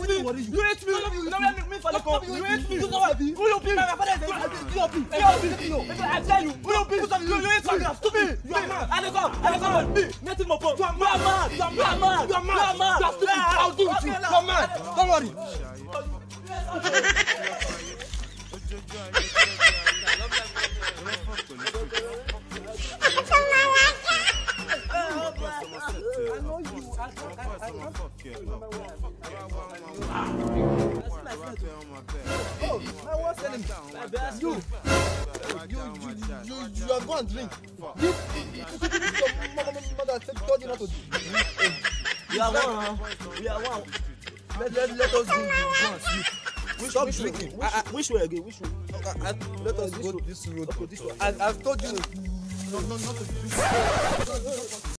me. You hate me. You don't let me for the call. You hate me. Who you be? My father is a I tell you. Who you be? You hate me. Stupid. You are mad. I come. Me. Nothing more. You are mad. You are mad. You are mad. You are stupid. I'll do it. You are mad. Don't worry. I know you. You have gone drink. Your mother told you not to drink. We are one. Let us go. Stop drinking. Which way again? Which way? Let us go this road. Okay, this way. I've told you not to drink.